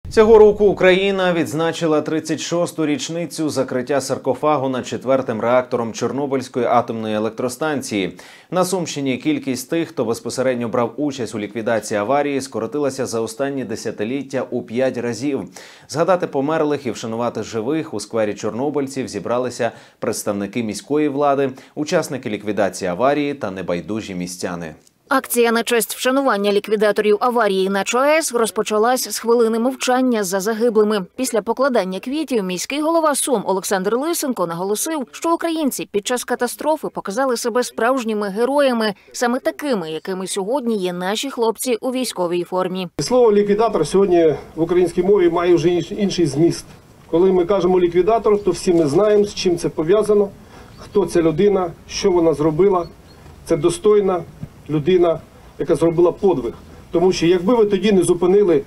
Цього року Україна відзначила 36-ту річницю закриття саркофагу над 4-м реактором Чорнобильської атомної електростанції. На Сумщині кількість тих, хто безпосередньо брав участь у ліквідації аварії, скоротилася за останні десятиліття у 5 разів. Згадати померлих і вшанувати живих у сквері чорнобильців зібралися представники міської влади, учасники ліквідації аварії та небайдужі містяни. Акція на честь вшанування ліквідаторів аварії на ЧАЕС розпочалась з хвилини мовчання за загиблими. Після покладання квітів міський голова Сум Олександр Лисенко наголосив, що українці під час катастрофи показали себе справжніми героями, саме такими, якими сьогодні є наші хлопці у військовій формі. Слово «ліквідатор» сьогодні в українській мові має вже інший зміст. Коли ми кажемо «ліквідатор», то всі ми знаємо, з чим це пов'язано, хто ця людина, що вона зробила. Це достойна людина, яка зробила подвиг. Тому що якби ви тоді не зупинили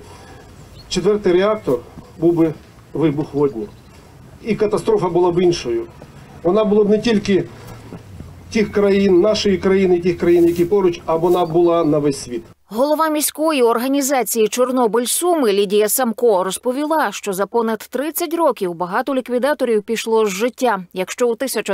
4-й реактор, був би вибух водню. І катастрофа була б іншою. Вона була б не тільки тих країн, нашої країни, тих країн, які поруч, а вона була на весь світ. Голова міської організації «Чорнобиль-Суми» Лідія Самко розповіла, що за понад 30 років багато ліквідаторів пішло з життя. Якщо у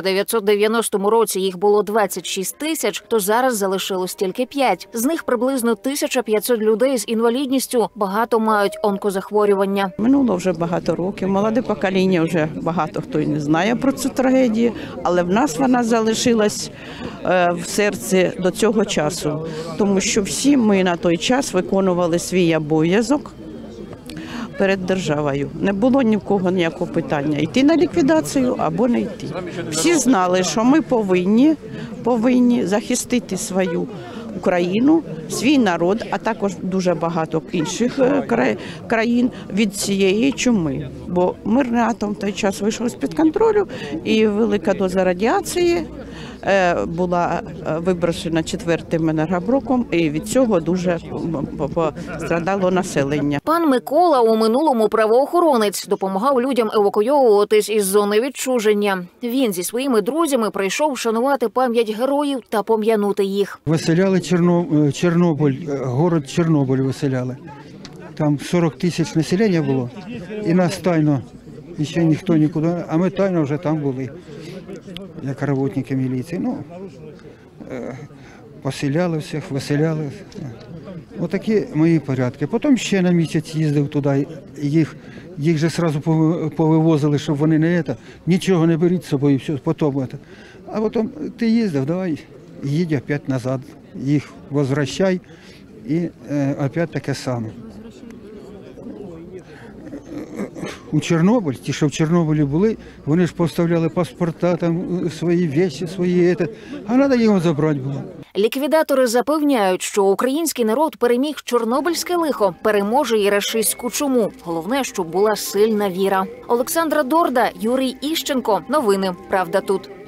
1990 році їх було 26 тисяч, то зараз залишилось тільки 5. З них приблизно 1500 людей з інвалідністю, багато мають онкозахворювання. Минуло вже багато років, молоде покоління вже багато хто і не знає про цю трагедію, але в нас вона залишилась в серці до цього часу, тому що всі ми на той час виконували свій обов'язок перед державою. Не було ні в кого ніякого питання, йти на ліквідацію або не йти. Всі знали, що ми повинні захистити свою Україну, свій народ, а також дуже багато інших країн від цієї чуми. Бо мирний атом в той час вийшов з-під контролю і велика доза радіації була виброшена 4-м енергоблоком, і від цього дуже пострадало населення. Пан Микола у минулому правоохоронець, допомагав людям евакуйовуватись із зони відчуження. Він зі своїми друзями прийшов вшанувати пам'ять героїв та пом'янути їх. Виселяли Чорнобиль, город Чорнобиль виселяли. Там 40 тисяч населення було, і нас тайно, ще ніхто нікуди, а ми тайно вже там були, як роботники міліції. Ну, поселяли всіх, виселяли. Отакі мої порядки. Потім ще на місяць їздив туди, їх же одразу повивозили, щоб вони нічого не беріть з собою, все, потім. А потім ти їздив, давай, їдь опять назад, їх возвращай, і опять таке саме. У Чорнобиль, ті, що в Чорнобилі були, вони ж поставляли паспорта, там, свої речі, а треба його забрати було. Ліквідатори запевняють, що український народ переміг чорнобильське лихо, переможе і рашистську чуму. Головне, щоб була сильна віра. Олександра Дорда, Юрій Іщенко. Новини «Правда тут».